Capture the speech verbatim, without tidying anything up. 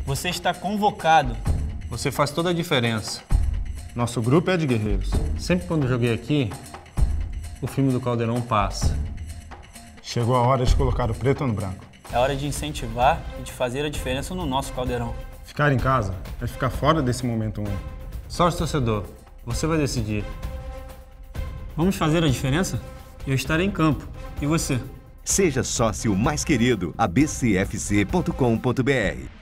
Você está convocado. Você faz toda a diferença. Nosso grupo é de guerreiros. Sempre quando joguei aqui, o filme do Caldeirão passa. Chegou a hora de colocar o preto no branco. É hora de incentivar e de fazer a diferença no nosso Caldeirão. Ficar em casa é ficar fora desse momento único. Sorte, torcedor. Você vai decidir. Vamos fazer a diferença? Eu estarei em campo. E você? Seja sócio mais querido, a b c f c ponto com ponto b r.